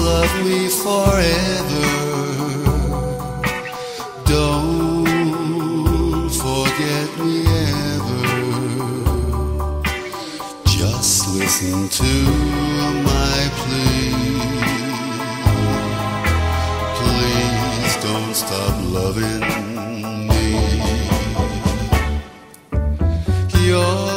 love me forever. Don't forget me ever. Just listen to my plea. Please don't stop loving me. You're